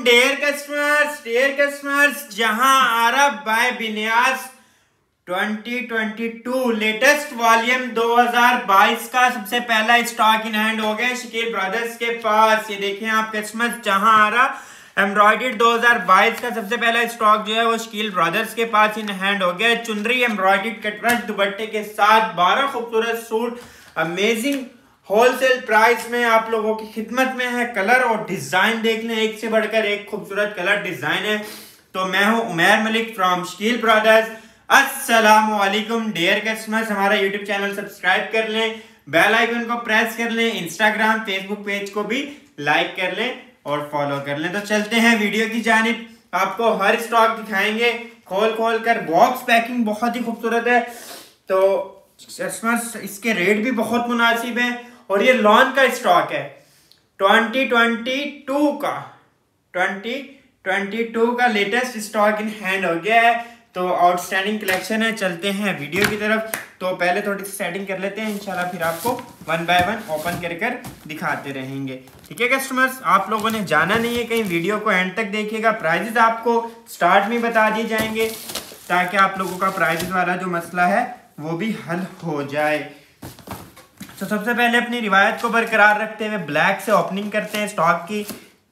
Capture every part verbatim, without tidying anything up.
Dare customers dear customers Jahan Ara by बिनियाज twenty twenty two latest volume दो हज़ार बाईस का सबसे पहला स्टॉक इन हैंड हो गया शकील ब्रदर्स के पास। ये देखें आप कस्टमर्स, जहां आ रहा एम्ब्रॉयडर्ड दो हज़ार बाईस का सबसे पहला स्टॉक जो है वो शकील ब्रदर्स के पास इन हैंड हो गया। चुनरी एम्ब्रॉयडर्ड कटवर्क दुपट्टे के साथ बारह खूबसूरत सूट अमेजिंग होलसेल प्राइस में आप लोगों की खिदमत में है। कलर और डिजाइन देख लें, एक से बढ़कर एक खूबसूरत कलर डिजाइन है। तो मैं हूं उमैर मलिक फ्रॉम शकील ब्रदर्स। अस्सलामु अलैकुम डियर कस्टमर्स, हमारा यूट्यूब चैनल सब्सक्राइब कर लें, बेल आइकन को प्रेस कर लें, इंस्टाग्राम फेसबुक पेज को भी लाइक कर लें और फॉलो कर लें। तो चलते हैं वीडियो की जानिब, आपको हर स्टॉक दिखाएंगे खोल खोल कर। बॉक्स पैकिंग बहुत ही खूबसूरत है। तो कस्टमर्स इसके रेट भी बहुत मुनासिब है और ये लॉन का स्टॉक है ट्वेंटी ट्वेंटी टू का ट्वेंटी ट्वेंटी टू का लेटेस्ट स्टॉक इन हैंड हो गया है। तो आउटस्टैंडिंग कलेक्शन है। चलते हैं वीडियो की तरफ। तो पहले थोड़ी सी सेटिंग कर लेते हैं, इंशाल्लाह फिर आपको वन बाय वन ओपन कर कर दिखाते रहेंगे। ठीक है कस्टमर्स, आप लोगों ने जाना नहीं है कहीं, वीडियो को एंड तक देखिएगा। प्राइजेस आपको स्टार्ट में बता दिए जाएंगे ताकि आप लोगों का प्राइजेस वाला जो मसला है वो भी हल हो जाए। तो सबसे पहले अपनी रिवायत को बरकरार रखते हुए ब्लैक से ओपनिंग करते हैं स्टॉक की।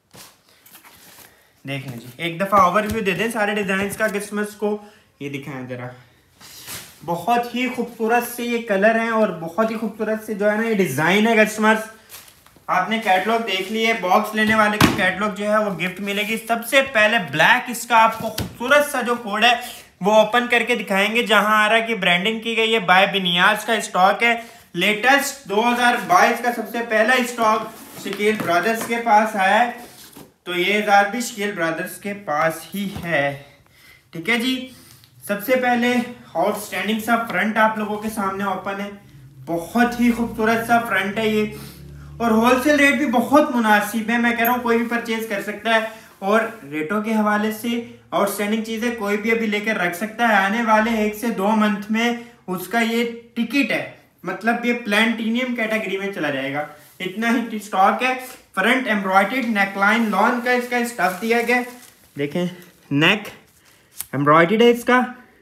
देख लीजिए, एक दफ़ा ओवरव्यू दे दें सारे डिज़ाइंस का कस्टमर्स को। ये दिखाएं ज़रा, बहुत ही खूबसूरत से ये कलर हैं और बहुत ही खूबसूरत से जो है ना ये डिज़ाइन है कस्टमर्स। आपने कैटलॉग देख लिए, बॉक्स लेने वाले की कैटलॉग जो है वो गिफ्ट मिलेगी। सबसे पहले ब्लैक इसका आपको खूबसूरत सा जो कोड है वो ओपन करके दिखाएंगे, जहां आ रहा है कि ब्रांडिंग की गई है, बाय बिनियाज का स्टॉक है। लेटेस्ट दो हज़ार बाईस का सबसे पहला स्टॉक शकील ब्रदर्स के पास आया है। तो ये जार भी शकील ब्रदर्स के पास ही है। ठीक है जी, सबसे पहले आउटस्टैंडिंग सा फ्रंट आप लोगों के सामने ओपन है। बहुत ही खूबसूरत सा फ्रंट है ये और होलसेल रेट भी बहुत मुनासिब है। मैं कह रहा हूँ कोई भी परचेज कर सकता है और रेटों के हवाले से आउटस्टैंडिंग चीजें कोई भी अभी लेकर रख सकता है। आने वाले एक से दो मंथ में उसका ये टिकट है, मतलब ये प्लैटिनियम कैटेगरी में चला जाएगा। इतना ही स्टॉक है। फ्रंट एम्ब्रॉयडर्ड नेकलाइन लॉन का इसका स्टफ दिया गया। देखें, नेक एम्ब्रॉयडर्ड है, इसका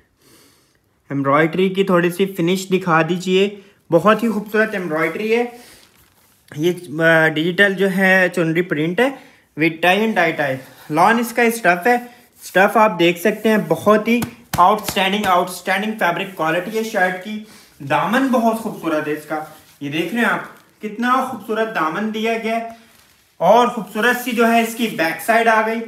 एम्ब्रॉयडरी की थोड़ी सी फिनिश दिखा दीजिए। बहुत ही खूबसूरत एम्ब्रॉयडरी है। ये डिजिटल जो है चुनरी प्रिंट है with tie and dye tie. Lawn इसका स्टफ है। स्टफ आप देख सकते हैं, बहुत ही आउटस्टैंडिंग आउटस्टैंडिंग फैब्रिक क्वालिटी है शर्ट की। दामन बहुत खूबसूरत है इसका, ये देख रहे हैं आप कितना खूबसूरत दामन दिया गया है और खूबसूरत सी जो है इसकी बैक साइड आ गई।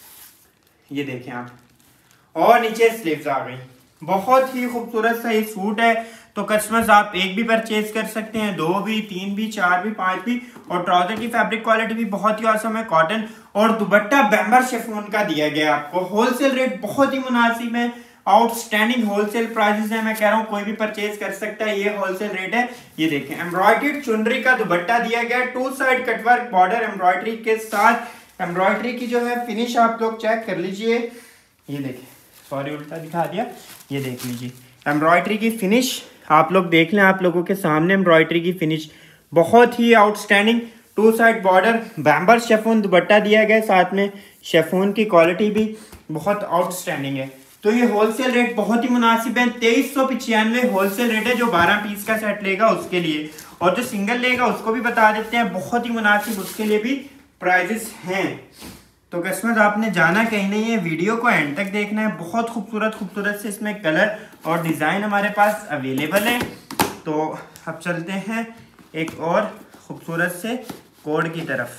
ये देखें आप, और नीचे स्लीव्स आ गई। बहुत ही खूबसूरत सा ये सूट है। तो कस्टमर्स आप एक भी परचेज कर सकते हैं, दो भी, तीन भी, चार भी, पांच भी। और ट्राउजर की फैब्रिक क्वालिटी भी बहुत ही औसम है, कॉटन। और दुपट्टा बैम्बर शिफॉन का दिया गया आपको। होलसेल रेट बहुत ही मुनासिब है, आउटस्टैंडिंग होलसेल प्राइसेस है। मैं कह रहा हूँ कोई भी परचेज कर सकता है, ये होलसेल रेट है। ये देखें, एम्ब्रॉयडर्ड चुनरी का दुपट्टा दिया गया, two side cutwork border embroidery के साथ। एम्ब्रॉयडरी की जो है फिनिश आप लोग चेक कर लीजिए। ये देखें, सॉरी उल्टा दिखा दिया। ये देख लीजिए एम्ब्रॉयडरी की फिनिश आप लोग देख लें, आप लोगों के सामने एम्ब्रॉयडरी की फिनिश बहुत ही आउटस्टैंडिंग। टू साइड बॉर्डर बैम्बर शेफोन दुपट्टा दिया गया, साथ में शेफोन की क्वालिटी भी बहुत आउटस्टैंडिंग है। तो ये होलसेल रेट बहुत ही मुनासिब है। तेईस सौ पिचानवे होलसेल रेट है जो बारह पीस का सेट लेगा उसके लिए, और जो सिंगल लेगा उसको भी बता देते हैं, बहुत ही मुनासिब उसके लिए भी प्राइजेस हैं। तो कस्टमर्स आपने जाना कहीं नहीं है, वीडियो को एंड तक देखना है। बहुत खूबसूरत खूबसूरत से इसमें कलर और डिज़ाइन हमारे पास अवेलेबल है। तो अब चलते हैं एक और खूबसूरत से कोड की तरफ।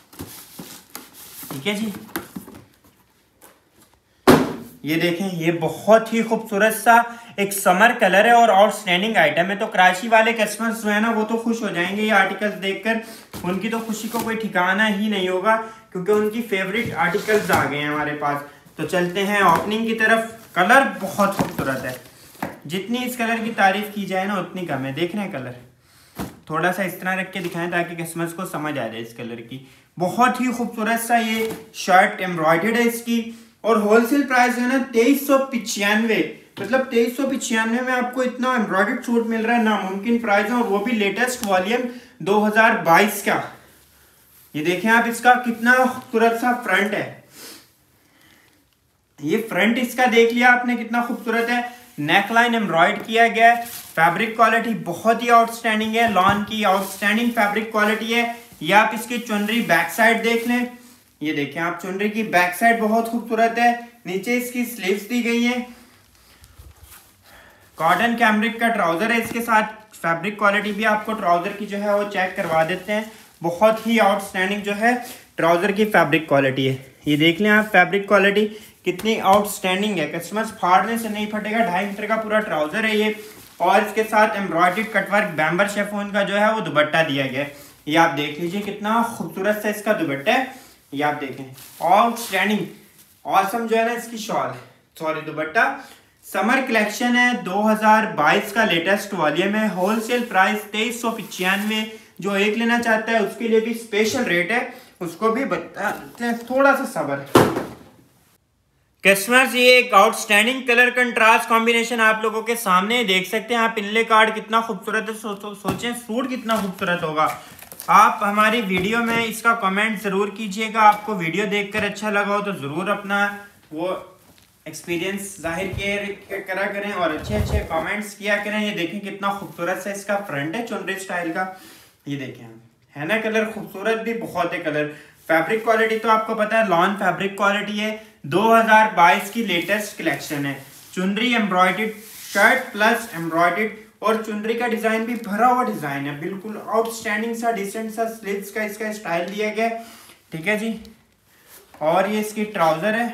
ठीक है जी, ये देखें, ये बहुत ही खूबसूरत सा एक समर कलर है और आउटस्टैंडिंग आइटम है। तो कराची वाले कस्टमर्स जो है ना वो तो खुश हो जाएंगे ये आर्टिकल्स देखकर। उनकी तो खुशी को कोई ठिकाना ही नहीं होगा क्योंकि उनकी फेवरेट आर्टिकल्स आ गए हैं हमारे पास। तो चलते हैं ओपनिंग की तरफ। कलर बहुत खूबसूरत है, जितनी इस कलर की तारीफ की जाए ना उतनी कम है। देख रहे हैं कलर, थोड़ा सा इस तरह रख के दिखाएं ताकि कस्टमर्स को समझ आ जाए इस कलर की। बहुत ही खूबसूरत सा ये शर्ट एम्ब्रॉयडर्ड है इसकी और होलसेल प्राइस है ना तेईस सौ पिचानवे, मतलब तेईस सौ पिचानवे में आपको इतना एम्ब्रॉयडर्ड सूट मिल रहा है। नामुमकिन प्राइस है और वो भी लेटेस्ट वॉल्यूम दो हज़ार बाईस का। ये देखें आप, इसका कितना खूबसूरत सा फ्रंट है। ये फ्रंट इसका देख लिया आपने कितना खूबसूरत है, नेकलाइन एम्ब्रॉयड किया गया है। फैब्रिक क्वालिटी बहुत ही आउटस्टैंडिंग है, लॉन की आउटस्टैंडिंग फैब्रिक क्वालिटी है। ये आप इसकी चुनरी बैक साइड देख लें, ये देखें आप, चुनरी की बैक साइड बहुत खूबसूरत है। नीचे इसकी स्लीव्स दी गई है, कॉटन कैमरिक का ट्राउजर है इसके साथ। फैब्रिक क्वालिटी भी आपको ट्राउजर की जो है वो चेक करवा देते हैं, बहुत ही आउटस्टैंडिंग जो है ट्राउजर की फैब्रिक क्वालिटी है। ये देख लें आप, फैब्रिक क्वालिटी कितनी आउटस्टैंडिंग है, कस्टमर्स फाड़ने से नहीं फटेगा। ढाई मीटर का पूरा ट्राउजर है ये, और इसके साथ एम्ब्रॉयडर्ड कटवर्क बैम्बर शेफोन का जो है वो दुपट्टा दिया गया है। ये आप देख लीजिए कितना खूबसूरत सा इसका दुपट्टा है। ये आप देखें, आउटस्टैंडिंग ऑसम जो है ना इसकी शॉल, सॉरी दुपट्टा। समर कलेक्शन है, दो हज़ार बाईस का लेटेस्ट वॉल्यूम है। होलसेल प्राइस तेईस सौ पचानवे। जो एक लेना चाहता है उसके लिए भी स्पेशल रेट है, उसको भी बताते हैं, थोड़ा सा सब्र। कस्टमर्स, ये एक आउटस्टैंडिंग कलर कंट्रास्ट कॉम्बिनेशन आप लोगों के सामने देख सकते हैं आप। इनले कार्ड कितना खूबसूरत है, सो, सो, सोचें सूट कितना खूबसूरत होगा। आप हमारी वीडियो में इसका कमेंट ज़रूर कीजिएगा। आपको वीडियो देखकर अच्छा लगा हो तो ज़रूर अपना वो एक्सपीरियंस जाहिर करा करें और अच्छे अच्छे कमेंट्स किया करें। ये देखें कितना खूबसूरत सा इसका फ्रंट है चुनरी स्टाइल का। ये देखें है ना, कलर खूबसूरत भी बहुत है कलर। फैब्रिक क्वालिटी तो आपको पता है लॉन फैब्रिक क्वालिटी है। दो हज़ार बाईस की लेटेस्ट कलेक्शन है। चुनरी एम्ब्रॉयडर्ड शर्ट प्लस एम्ब्रॉयडर्ड, और चुनरी का डिजाइन भी भरा हुआ डिजाइन है, बिल्कुल आउटस्टैंडिंग सा डिसेंट सा स्लीव्स का इसका स्टाइल दिया गया, ठीक है जी। और ये इसकी ट्राउजर है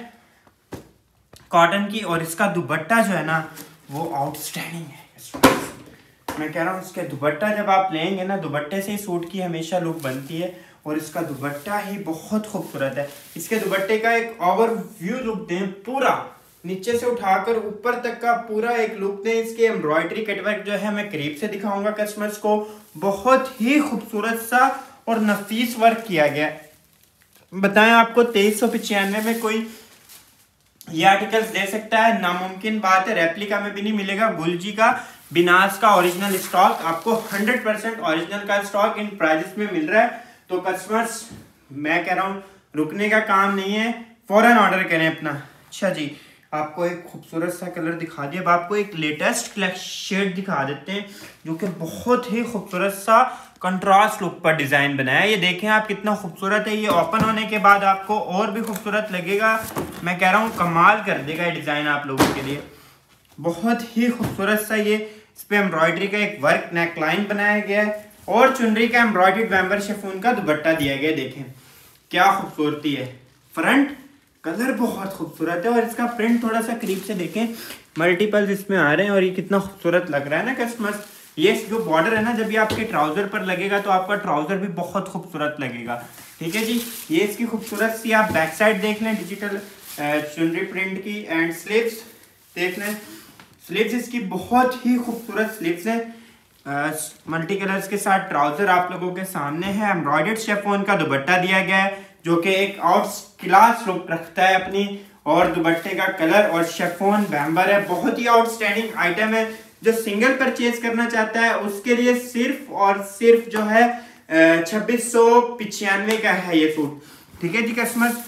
कॉटन की, और इसका दुपट्टा जो है ना वो आउटस्टैंडिंग है। मैं कह रहा हूँ इसके दुपट्टा जब आप लेंगे ना, दुपट्टे से ही सूट की हमेशा लुक बनती है, और इसका दुपट्टा ही बहुत खूबसूरत है। इसके दुपट्टे का एक ओवरव्यू लुक दें, पूरा नीचे से उठाकर ऊपर तक का पूरा एक लुक दें। इसके एम्ब्रॉयडरी कटवर्क जो है मैं करीब से दिखाऊंगा कस्टमर्स को, बहुत ही खूबसूरत सा और नफीस वर्क किया गया। बताएं आपको तेईस सौ पचानवे में कोई ये आर्टिकल्स दे सकता है? नामुमकिन बात है। रेप्लिका में भी नहीं मिलेगा। गुलजी का, बिनास का ओरिजिनल स्टॉक आपको हंड्रेड परसेंट ओरिजिनल का स्टॉक इन प्राइजेस में मिल रहा है। तो कस्टमर्स, मैं कह रहा हूँ रुकने का काम नहीं है, फौरन ऑर्डर करें अपना। अच्छा जी, आपको एक खूबसूरत सा कलर दिखा दिया। अब आपको एक लेटेस्ट शेड दिखा देते हैं जो कि बहुत ही खूबसूरत सा कंट्रास्ट लुक पर डिज़ाइन बनाया है। ये देखें आप कितना खूबसूरत है। ये ओपन होने के बाद आपको और भी खूबसूरत लगेगा। मैं कह रहा हूँ कमाल कर देगा ये डिज़ाइन आप लोगों के लिए। बहुत ही खूबसूरत सा ये इस पर एम्ब्रॉयडरी का एक वर्क नेक लाइन बनाया गया है, और चुनरी का एम्ब्रॉयडर्ड बैम्बर शेफून का दुपट्टा दिया गया। देखें क्या खूबसूरती है। फ्रंट कलर बहुत खूबसूरत है, और इसका प्रिंट थोड़ा सा करीब से देखें, मल्टीपल्स इसमें आ रहे हैं, और ये कितना खूबसूरत लग रहा है ना कस्टमर्स। ये जो बॉर्डर है ना, जब ये आपके ट्राउजर पर लगेगा तो आपका ट्राउजर भी बहुत खूबसूरत लगेगा, ठीक है जी। ये इसकी खूबसूरत सी आप बैक साइड देख लें, डिजिटल चुनरी प्रिंट की, एंड स्लीव्स देख लें। स्लीव्स इसकी बहुत ही खूबसूरत स्लीव्स है, मल्टी कलर्स के साथ ट्राउजर आप लोगों के सामने है। एम्ब्रॉयडर्ड शेफोन का दुपट्टा दिया गया है जो कि एक आउट क्लास लुक रखता है अपनी, और दुपट्टे का कलर और शेफोन बैम्बर है, बहुत ही आउटस्टैंडिंग आइटम है। जो सिंगल परचेज करना चाहता है उसके लिए सिर्फ और सिर्फ जो है छब्बीस सौ पचानवे का है ये सूट, ठीक है जी कस्टमर।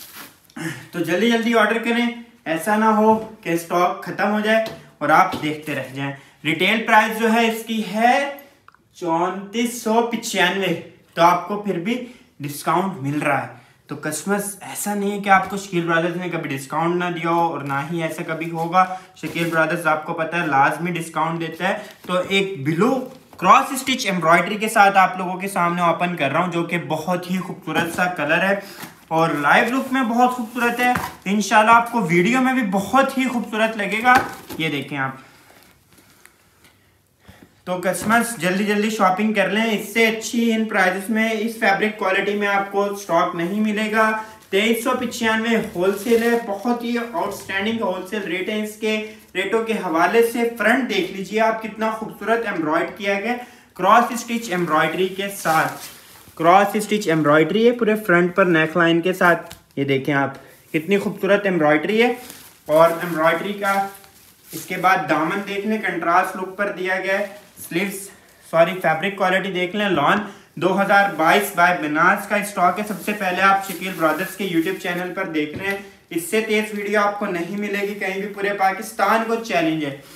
तो जल्दी जल्दी ऑर्डर करें, ऐसा ना हो कि स्टॉक खत्म हो जाए और आप देखते रह जाएं। रिटेल प्राइस जो है इसकी है चौंतीस सौ पचानवे, तो आपको फिर भी डिस्काउंट मिल रहा है। तो कस्टमर्स, ऐसा नहीं है कि आपको शकील ब्रदर्स ने कभी डिस्काउंट ना दिया हो, और ना ही ऐसा कभी होगा। शकील ब्रदर्स आपको पता है लाजमी डिस्काउंट देता है। तो एक ब्लू क्रॉस स्टिच एम्ब्रॉयडरी के साथ आप लोगों के सामने ओपन कर रहा हूँ, जो कि बहुत ही खूबसूरत सा कलर है और लाइव लुक में बहुत खूबसूरत है। इंशाल्लाह आपको वीडियो में भी बहुत ही खूबसूरत लगेगा। ये देखें आप। तो कस्टमर्स जल्दी जल्दी शॉपिंग कर लें, इससे अच्छी इन प्राइसेस में, इस फैब्रिक क्वालिटी में आपको स्टॉक नहीं मिलेगा। तेईस सौ पचानवे होलसेल है, बहुत ही आउटस्टैंडिंग होलसेल रेट है। इसके रेटों के हवाले से फ्रंट देख लीजिए आप, कितना खूबसूरत एम्ब्रॉयड किया गया क्रॉस स्टिच एम्ब्रॉयडरी के साथ। क्रॉस स्टिच एम्ब्रॉयडरी है पूरे फ्रंट पर नेक लाइन के साथ। ये देखें आप, कितनी खूबसूरत एम्ब्रॉयडरी है। और एम्ब्रॉयडरी का इसके बाद दामन देख लें, कंट्रास्ट लुक पर दिया गया है। स्लीव्स, सॉरी फैब्रिक क्वालिटी देख लें, लॉन दो हज़ार बाईस बाय बनास का स्टॉक है। सबसे पहले आप शकील ब्रदर्स के यूट्यूब चैनल पर देख रहे हैं। इससे तेज वीडियो आपको नहीं मिलेगी कहीं भी, पूरे पाकिस्तान को चैलेंज है।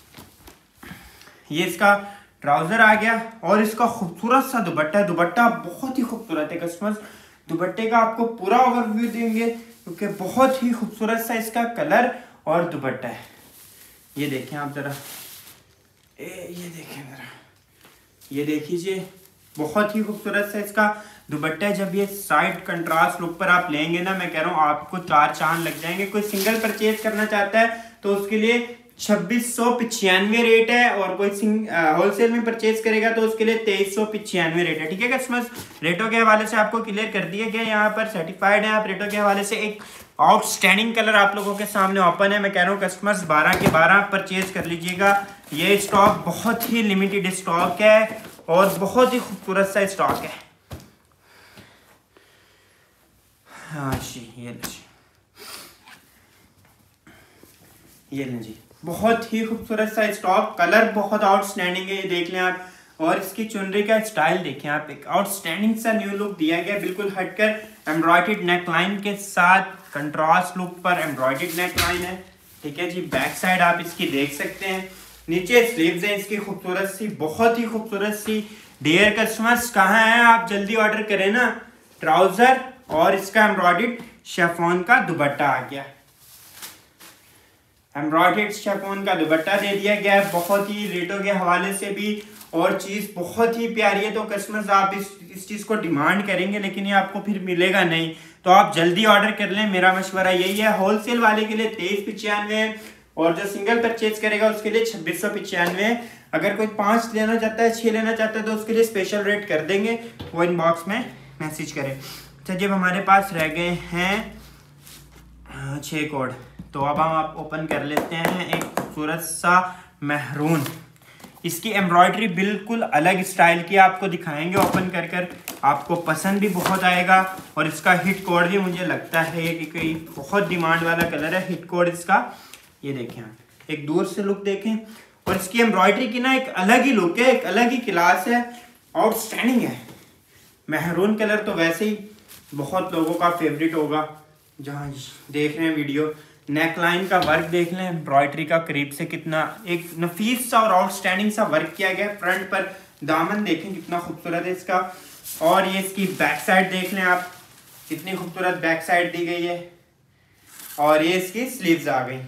ये इसका ट्राउजर आ गया और इसका खूबसूरत सा दुपट्टा है। दुपट्टा बहुत ही खूबसूरत है कस्टमर्स, दुपट्टे का आपको पूरा ओवरव्यू देंगे क्योंकि बहुत ही खूबसूरत सा इसका कलर और दुपट्टा है। ये देखें आप जरा, ये देखें जरा, ये देखिए बहुत ही खूबसूरत सा इसका दुपट्टा है। जब ये साइड कंट्रास्ट लुक पर आप लेंगे ना, मैं कह रहा हूँ आपको चार चांद लग जाएंगे। कोई सिंगल परचेज करना चाहता है तो उसके लिए छब्बीस सौ पिचानवे रेट है, और कोई होलसेल में परचेज करेगा तो उसके लिए तेईस सौ पिचानवे रेट है। ठीक है कस्टमर्स, रेटों के हवाले से आपको क्लियर कर दिया गया, यहाँ पर सर्टिफाइड है आप रेटों के हवाले से। एक आउटस्टैंडिंग कलर आप लोगों के सामने ओपन है। मैं कह रहा हूँ कस्टमर्स बारह के बारह परचेज कर लीजिएगा। ये स्टॉक बहुत ही लिमिटेड स्टॉक है और बहुत ही खूबसूरत सा स्टॉक है। हाँ जी, ये लीजिए, ये लीजिए, बहुत ही खूबसूरत सा स्टॉक, कलर बहुत आउटस्टैंडिंग है, ये देख लें आप। और इसकी चुनरी का स्टाइल देखें आप, एक आउटस्टैंडिंग सा न्यू लुक दिया गया, बिल्कुल हटकर एम्ब्रॉयडर्ड नेक लाइन के साथ कंट्रास्ट लुक पर एम्ब्रॉयडर्ड नेक लाइन है। ठीक है जी, बैक साइड आप इसकी देख सकते हैं, नीचे स्लीव्स हैं इसकी खूबसूरत सी, बहुत ही खूबसूरत सी। डियर कस्टमर्स कहाँ हैं आप, जल्दी ऑर्डर करें ना। ट्राउजर और इसका एम्ब्रॉयडर्ड शिफॉन का दुपट्टा आ गया, एम्ब्रॉयडर्ड शिफॉन का दुपट्टा दे दिया गया है। बहुत ही रेटों के हवाले से भी और चीज़ बहुत ही प्यारी है। तो कस्टमर्स आप इस इस चीज़ को डिमांड करेंगे लेकिन ये आपको फिर मिलेगा नहीं, तो आप जल्दी ऑर्डर कर लें, मेरा मशवरा यही है। होलसेल वाले के लिए तेईस पिचानवे और जो सिंगल परचेज करेगा उसके लिए छब्बीस सौ पिचानवे। अगर कोई पाँच लेना चाहता है, छः लेना चाहता है तो उसके लिए स्पेशल रेट कर देंगे, वो इनबॉक्स में मैसेज करें। अच्छा, जब हमारे पास रह गए हैं छः कोड, तो अब हम आप ओपन कर लेते हैं। एक खूबसूरत सा महरून, इसकी एम्ब्रॉयडरी बिल्कुल अलग स्टाइल की आपको दिखाएंगे ओपन कर कर, आपको पसंद भी बहुत आएगा। और इसका हिट कोड भी मुझे लगता है कि कोई बहुत डिमांड वाला कलर है, हिट कोड इसका। ये देखें आप, एक दूर से लुक देखें, और इसकी एम्ब्रॉयडरी की ना एक अलग ही लुक है, एक अलग ही क्लास है, आउटस्टैंडिंग है। महरून कलर तो वैसे ही बहुत लोगों का फेवरेट होगा जहाँ देख रहे हैं वीडियो। नेक लाइन का वर्क देख लें, एम्ब्रॉयडरी का करीब से कितना एक नफीस सा और आउटस्टैंडिंग सा वर्क किया गया है। फ्रंट पर दामन देखें कितना खूबसूरत है इसका, और ये इसकी बैक साइड देख लें आप, कितनी खूबसूरत बैक साइड दी गई है, और ये इसकी स्लीव्स आ गई।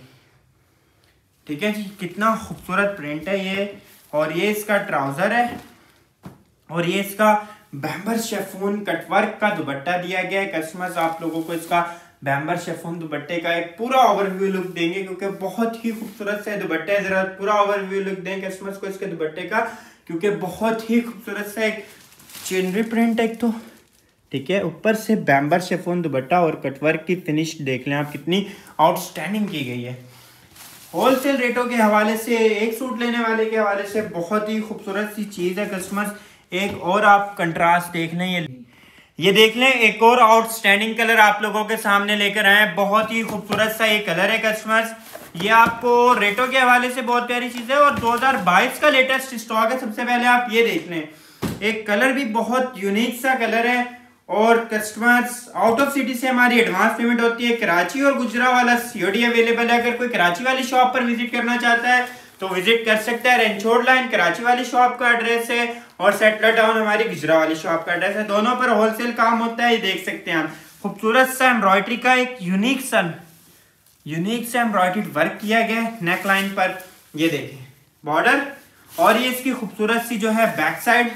ठीक है जी, कितना खूबसूरत प्रिंट है ये। और ये इसका ट्राउजर है, और ये इसका बैम्बर शिफॉन कटवर्क का दुपट्टा दिया गया है। कस्टमर्स आप लोगों को इसका बैम्बर शिफॉन दुपट्टे का एक पूरा ओवरव्यू लुक देंगे क्योंकि बहुत ही खूबसूरत से दुपट्टे है। जरा पूरा ओवरव्यू लुक दें कस्टमर्स को इसके दुपट्टे का, क्योंकि बहुत ही खूबसूरत सा एक चुनरी प्रिंट है एक तो। ठीक है, ऊपर से बैम्बर शिफॉन दुपट्टा और कटवर्क की फिनिश देख लें आप, कितनी आउटस्टैंडिंग की गई है। होलसेल रेटों के हवाले से, एक सूट लेने वाले के हवाले से बहुत ही खूबसूरत सी चीज़ है कस्टमर्स। एक और आप कंट्रास्ट देख लें, ये ये देख लें, एक और आउटस्टैंडिंग कलर आप लोगों के सामने लेकर आए हैं। बहुत ही खूबसूरत सा ये कलर है कस्टमर्स। ये आपको रेटों के हवाले से बहुत प्यारी चीज़ है और दो हज़ार बाईस का लेटेस्ट स्टॉक है। सबसे पहले आप ये देख लें, एक कलर भी बहुत यूनिक सा कलर है। और कस्टमर्स आउट ऑफ सिटी से हमारी एडवांस पेमेंट होती है। कराची और गुजरावाला सीओडी अवेलेबल है। अगर कोई कराची वाली शॉप पर विजिट करना चाहता है तो विजिट कर सकता है। रेंचोड लाइन कराची वाली शॉप का एड्रेस है और सेटलर टाउन हमारी गुजरा वाली शॉप का एड्रेस है। दोनों पर होलसेल काम होता है। ये देख सकते हैं आप, खूबसूरत सा एम्ब्रॉयडरी का एक यूनिक सा यूनिक सा एम्ब्रॉयडरी वर्क किया गया है नेक लाइन पर। ये देखें बॉर्डर, और ये इसकी खूबसूरत सी जो है बैक साइड,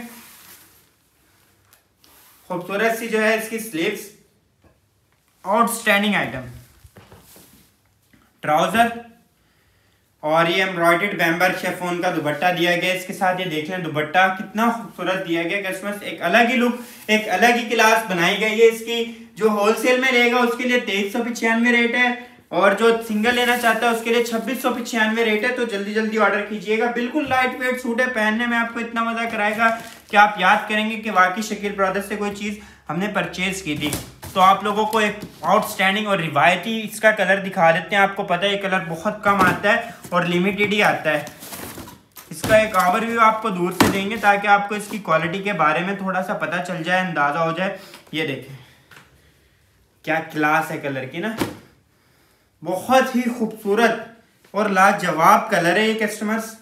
खूबसूरत सी जो है इसकी स्लीव्स, आउटस्टैंडिंग आइटम, ट्राउजर, और ये एम्ब्रॉयडर्ड बैम्बर शिफॉन का दुपट्टा दिया गया इसके साथ। ये देख लें दुपट्टा कितना खूबसूरत दिया गया कस्टमर्स। एक अलग ही लुक, एक अलग ही क्लास बनाई गई है इसकी। जो होलसेल में लेगा उसके लिए तेईस सौ पिचानवे रेट है, और जो सिंगल लेना चाहता है उसके लिए छब्बीस सौ पिचानवे रेट है। तो जल्दी जल्दी ऑर्डर कीजिएगा। बिल्कुल लाइट वेट सूट है, पहनने में आपको इतना मजा कराएगा कि आप याद करेंगे कि वाकई शकील ब्रदर्स से कोई चीज़ हमने परचेज की थी। तो आप लोगों को एक आउटस्टैंडिंग और रिवायती इसका कलर दिखा देते हैं। आपको पता है ये कलर बहुत कम आता है और लिमिटेड ही आता है। इस इसका एक ओवरव्यू आपको दूर से देंगे ताकि आपको इसकी क्वालिटी के बारे में थोड़ा सा पता चल जाए, अंदाजा हो जाए। ये देखें क्या क्लास है कलर की ना, बहुत ही खूबसूरत और लाजवाब कलर है ये। कस्टमर्स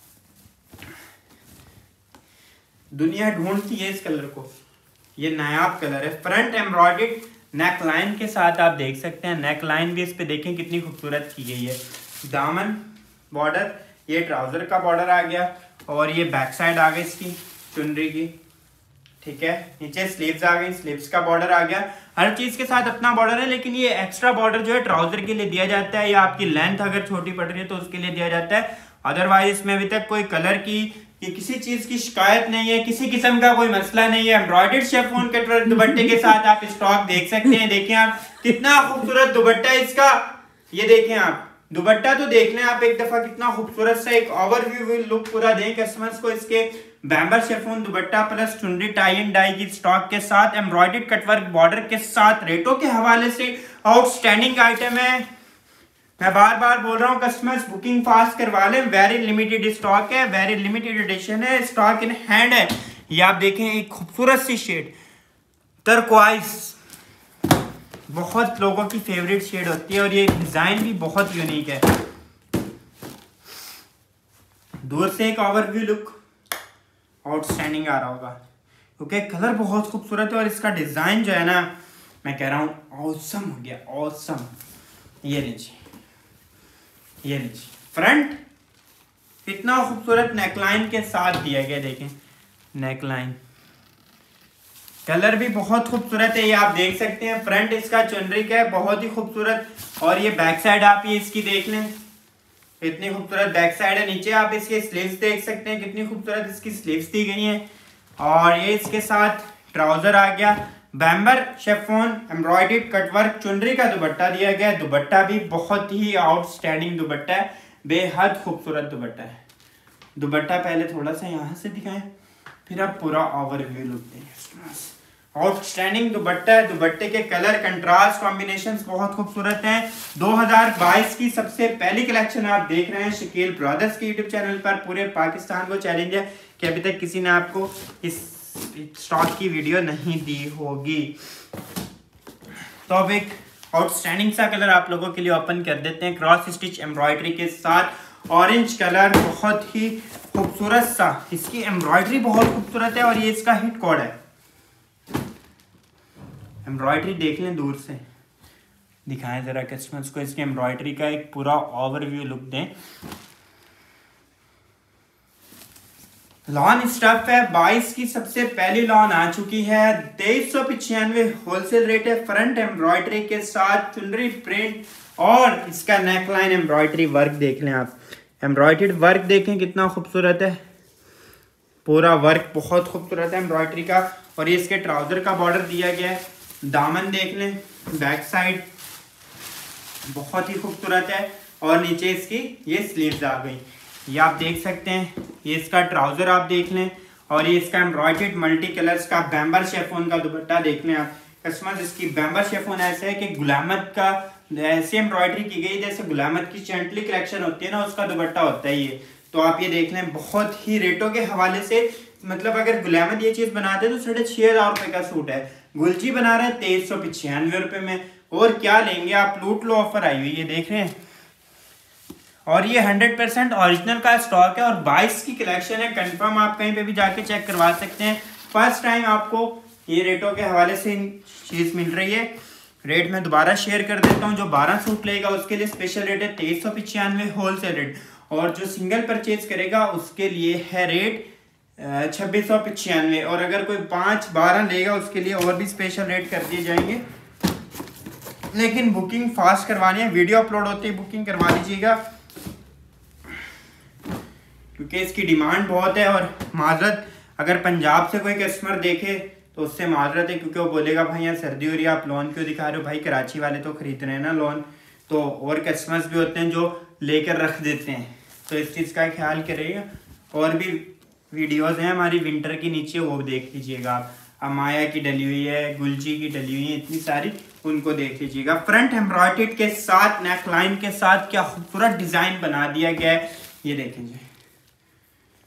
दुनिया ढूंढती है इस कलर को, ये नायाब कलर है। फ्रंट एम्ब्रॉयडर्ड नेक लाइन के साथ आप देख सकते हैं, नेक लाइन भी इस पे देखें कितनी खूबसूरत की गई है। दामन बॉर्डर, ये ट्राउजर का बॉर्डर आ गया और ये बैक साइड आ गई इसकी चुनरी की, ठीक है। नीचे स्लीव्स आ गई, स्लीव्स का बॉर्डर आ गया। हर चीज के साथ अपना बॉर्डर है, लेकिन ये एक्स्ट्रा बॉर्डर जो है ट्राउजर के लिए दिया जाता है, या आपकी लेंथ अगर छोटी पड़ रही है तो उसके लिए दिया जाता है। अदरवाइज इसमें अभी तक कोई कलर की कि किसी चीज की शिकायत नहीं है, किसी किस्म का कोई मसला नहीं है। एम्ब्रॉयडर्ड शिफॉन कट दुपट्टे के साथ आप स्टॉक देख सकते हैं। देखें आप कितना खूबसूरत दुपट्टा है इसका, ये देखें आप दुपट्टा तो देख लें आप एक दफा, कितना खूबसूरत सा एक ओवरव्यू लुक पूरा दें कस्टमर्स को। इसके बैम्बर शिफॉन दुपट्टा प्लस चुनरी टाई एंड डाई की स्टॉक के साथ, एम्ब्रॉयडर्ड कटवर्क बॉर्डर के साथ, रेटों के हवाले से आउटस्टैंडिंग आइटम है। मैं बार बार बोल रहा हूँ कस्टमर्स बुकिंग फास्ट करवा लें, वेरी लिमिटेड स्टॉक है, वेरी लिमिटेड एडिशन है, स्टॉक इन हैंड है। ये आप देखें एक खूबसूरत सी शेड टर्कोइज, बहुत लोगों की फेवरेट शेड होती है और ये डिजाइन भी बहुत यूनिक है। दूर से एक ओवरव्यू लुक आउटस्टैंडिंग आ रहा होगा क्योंकि कलर बहुत खूबसूरत है और इसका डिजाइन जो है ना, मैं कह रहा हूँ ऑसम हो गया, ऑसम। ये लीजिए, ये लीजिए फ्रंट इतना खूबसूरत नेकलाइन के साथ दिया गया, देखें नेकलाइन, कलर भी बहुत खूबसूरत है, ये आप देख सकते हैं। फ्रंट इसका चुनरी का है, बहुत ही खूबसूरत। और ये बैक साइड आप ये इसकी देख लें, इतनी खूबसूरत बैक साइड है। नीचे आप इसके स्लीव्स देख सकते हैं, कितनी खूबसूरत इसकी स्लीव्स दी गई हैं। और ये इसके साथ ट्राउजर आ गया, बैम्बर शिफॉन एम्ब्रॉयडर्ड कटवर्क चुनरी का दुपट्टा दिया गया। दुपट्टा भी बहुत ही आउटस्टैंडिंग दुपट्टा है, बेहद खूबसूरत दुपट्टा है। दुपट्टा पहले थोड़ा सा यहाँ से दिखाएं, फिर आप पूरा ओवरव्यू लुक देंगे। आउटस्टैंडिंग दुपट्टा है, दुपट्टे के कलर कंट्रास्ट कॉम्बिनेशंस बहुत खूबसूरत हैं। दो हज़ार बाईस की सबसे पहली कलेक्शन आप देख रहे हैं शकील ब्रदर्स के यूट्यूब चैनल पर। पूरे पाकिस्तान को चैलेंज है कि अभी तक किसी ने आपको इस स्टॉक की वीडियो नहीं दी होगी। तो अब एक आउटस्टैंडिंग सा कलर आप लोगों के लिए ओपन कर देते हैं, क्रॉस स्टिच एम्ब्रॉयडरी के साथ ऑरेंज कलर, बहुत ही खूबसूरत सा। इसकी एम्ब्रॉयडरी बहुत खूबसूरत है और ये इसका हिट कोड है। एम्ब्रॉयडरी देख लें, दूर से दिखाएं जरा कस्टमर्स को, इसकी एम्ब्रॉयडरी का एक पूरा ओवरव्यू लुक दें। लॉन स्टफ है, बाईस की सबसे पहली लॉन आ चुकी है, तेईस सौ पिचानवे होलसेल रेट है। फ्रंट एम्ब्रॉयडरी के साथ चुनरी प्रिंट और इसका नेकलाइन एम्ब्रॉयडरी वर्क देख लें आप, एम्ब्रॉयडर्ड वर्क देखें कितना खूबसूरत है, पूरा वर्क बहुत खूबसूरत है एम्ब्रॉयडरी का। और ये इसके ट्राउजर का बॉर्डर दिया गया है। दामन देख लें, बैक साइड बहुत ही खूबसूरत है और नीचे इसकी ये स्लीव्स आ गई, ये आप देख सकते हैं। ये इसका ट्राउजर आप देख लें और ये इसका एम्ब्रॉयडर्ड मल्टी कलर्स का बैम्बर शिफॉन का दुपट्टा देख लें आप कस्टमर्स। इसकी बैम्बर शिफॉन ऐसे है कि गुलामत का ऐसी एम्ब्रॉयडरी की गई जैसे गुलामत की चैंटली कलेक्शन होती है ना, उसका दुपट्टा होता है ये। तो आप ये देख लें, बहुत ही रेटों के हवाले से, मतलब अगर गुलामत ये चीज बनाते हैं तो साढ़े छह हजार रुपए का सूट है, गुलची बना रहे हैं तेईस सौ पिचानवे रुपए में। और क्या लेंगे आप, लूट लो ऑफर आई हुई है, देख रहे हैं। और ये हंड्रेड परसेंट ओरिजिनल का स्टॉक है और बाईस की कलेक्शन है, कंफर्म आप कहीं पे भी जाके चेक करवा सकते हैं। फर्स्ट टाइम आपको ये रेटों के हवाले से चीज मिल रही है। रेट मैं दोबारा शेयर कर देता हूँ, जो बारह सूट लेगा उसके लिए स्पेशल रेट है तेईस सौ पिचानवे होलसेल रेट, और जो सिंगल परचेज करेगा उसके लिए है रेट छब्बीस सौ पिचानवे, और अगर कोई पाँच बारह लेगा उसके लिए और भी स्पेशल रेट कर दिए जाएंगे। लेकिन बुकिंग फास्ट करवानी है, वीडियो अपलोड होते ही बुकिंग करवा लीजिएगा क्योंकि इसकी डिमांड बहुत है। और माजरत, अगर पंजाब से कोई कस्टमर देखे तो उससे माजरत है क्योंकि वो बोलेगा भाई यहाँ सर्दी हो रही है, आप लोन क्यों दिखा रहे हो। भाई कराची वाले तो खरीद रहे हैं ना लोन, तो और कस्टमर्स भी होते हैं जो लेकर रख देते हैं, तो इस चीज़ का ख्याल करिएगा। और भी वीडियोस हैं हमारी विंटर की, नीचे वो देख लीजिएगा आप। अमाया की डली हुई है, गुलची की डली हुई है, इतनी सारी, उनको देख लीजिएगा। फ्रंट एम्ब्रॉयडर्ड के साथ नेक लाइन के साथ क्या खूबसूरत डिज़ाइन बना दिया गया है, ये देखेंगे।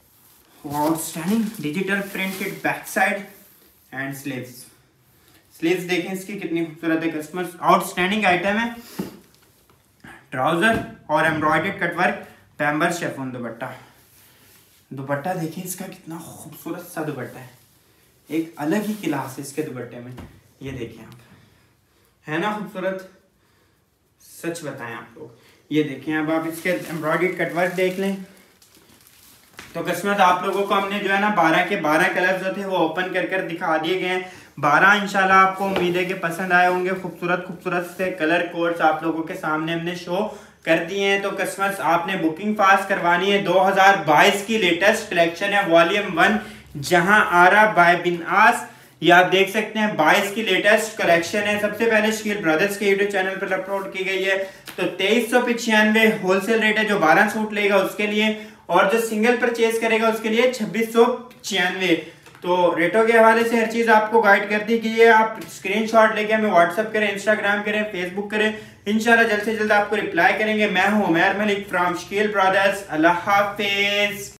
Outstanding digital printed back side and sleeves. Sleeves देखें इसकी कितनी खूबसूरत है कस्टमर्स, आउटस्टैंडिंग आइटम है। ट्राउजर और एम्ब्रॉयडर्ड कटवर्क पैम्बर शेफोन दुपट्टा। दुपट्टा देखिए इसका कितना खूबसूरत सा दुपट्टा है, एक अलग ही क्लास है इसके दुपट्टे में। ये देखें आप, है ना खूबसूरत, सच बताएं आप लोग। ये देखें अब आप इसके एम्ब्रॉयडर्ड कटवर्क देख लें। तो कस्टमर आप लोगों को हमने जो है ना बारह के बारह कलर जो थे वो ओपन कर कर दिखा दिए गए हैं। बारह इंशाल्लाह आपको उम्मीद है कि पसंद आए होंगे। खूबसूरत खूबसूरत से कलर कोड्स आप लोगों के सामने हमने शो कर दिए हैं। तो कस्टमर्स आपने बुकिंग फास्ट करवानी है। दो हज़ार बाईस की लेटेस्ट कलेक्शन है volume one Jahan Ara bye बिन आस, ये आप देख सकते हैं बाईस की लेटेस्ट कलेक्शन है। सबसे पहले शकील ब्रदर्स के यूट्यूब चैनल पर अपलोड की गई है। तो तेईस सौ पिछानवे होलसेल रेट है, जो बारह सूट लेगा उसके लिए, और जो सिंगल परचेज करेगा उसके लिए छब्बीस सौ छियानवे। तो रेटों के हवाले से हर चीज आपको गाइड कर दी गई है। आप स्क्रीनशॉट लेके हमें व्हाट्सअप करें, इंस्टाग्राम करें, फेसबुक करें, इंशाल्लाह जल्द से जल्द आपको रिप्लाई करेंगे। मैं हूं उमैर मलिक फ्रॉम शकील ब्रदर्स। अल्लाह हाफिज।